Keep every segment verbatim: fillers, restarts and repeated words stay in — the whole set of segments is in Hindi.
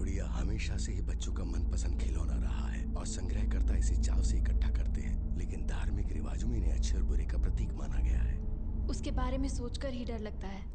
गुड़िया हमेशा से ही बच्चों का मनपसंद खिलौना रहा है और संग्रहकर्ता इसे चाव से इकट्ठा करते हैं, लेकिन धार्मिक रिवाजों में इन्हें अच्छे और बुरे का प्रतीक माना गया है। उसके बारे में सोचकर ही डर लगता है।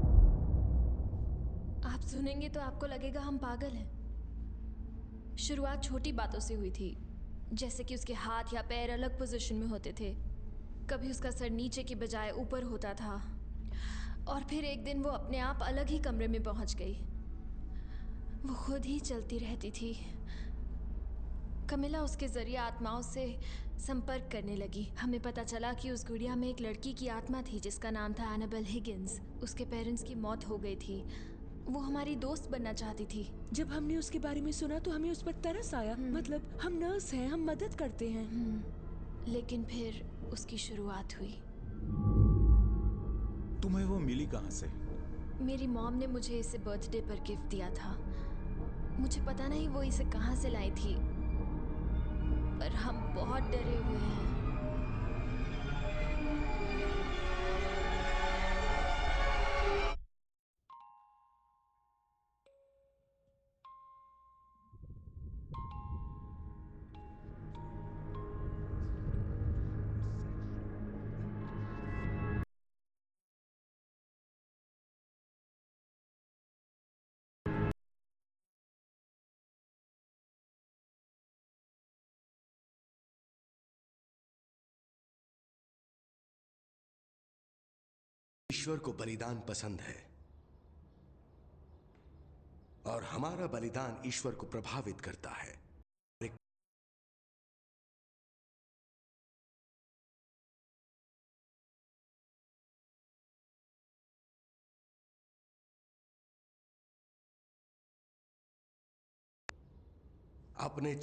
आप सुनेंगे तो आपको लगेगा हम पागल हैं। शुरुआत छोटी बातों से हुई थी, जैसे कि उसके हाथ या पैर अलग पोजीशन में होते थे। कभी उसका सर नीचे की बजाय ऊपर होता था, और फिर एक दिन वो अपने आप अलग ही कमरे में पहुंच गई। वो खुद ही चलती रहती थी। कमिला उसके जरिए आत्माओं से संपर्क करने लगी। हमें पता चला कि उस गुड़िया में एक लड़की की आत्मा थी जिसका नाम था एनाबेल हिगिंस। उसके पेरेंट्स की मौत हो गई थी। वो हमारी दोस्त बनना चाहती थी। जब हमने उसके बारे में सुना तो हमें उस पर तरस आया। मतलब हम नर्स हैं, हम मदद करते हैं। लेकिन फिर उसकी शुरुआत हुई। तुम्हें वो मिली कहाँ से? मेरी मॉम ने मुझे इसे बर्थडे पर गिफ्ट दिया था। मुझे पता नहीं वो इसे कहाँ से लाई थी, पर हम बहुत डरे हुए हैं। ईश्वर को बलिदान पसंद है और हमारा बलिदान ईश्वर को प्रभावित करता है। अपने